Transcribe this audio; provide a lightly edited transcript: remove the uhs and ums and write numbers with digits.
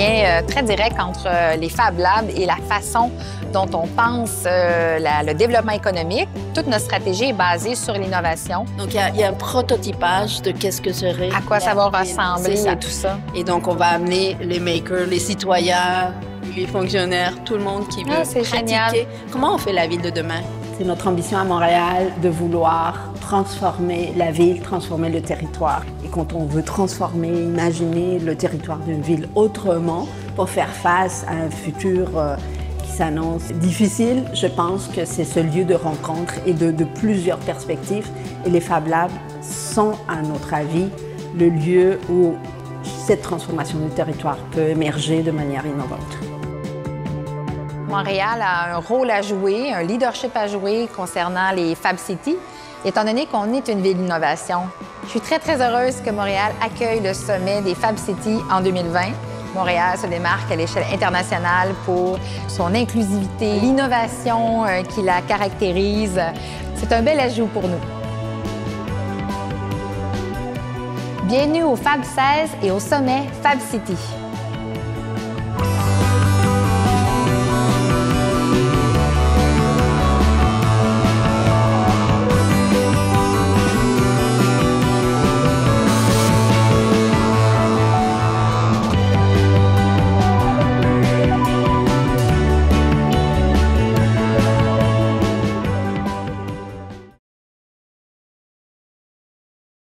lien très direct entre les Fab Labs et la façon dont on pense le développement économique. Toute notre stratégie est basée sur l'innovation. Donc, il y a un prototypage de qu'est-ce que serait... À quoi ça va ressembler et tout ça. Et donc, on va amener les makers, les citoyens, les fonctionnaires, tout le monde qui veut pratiquer. Génial. Comment on fait la ville de demain? C'est notre ambition à Montréal de vouloir transformer la ville, transformer le territoire. Et quand on veut transformer, imaginer le territoire d'une ville autrement pour faire face à un futur qui s'annonce difficile, je pense que c'est ce lieu de rencontre et de plusieurs perspectives. Et les Fab Labs sont, à notre avis, le lieu où cette transformation du territoire peut émerger de manière innovante. Montréal a un rôle à jouer, un leadership à jouer concernant les Fab Cities, étant donné qu'on est une ville d'innovation. Je suis très, très heureuse que Montréal accueille le sommet des Fab Cities en 2020. Montréal se démarque à l'échelle internationale pour son inclusivité, l'innovation qui la caractérise. C'est un bel ajout pour nous. Bienvenue au Fab 16 et au sommet Fab City.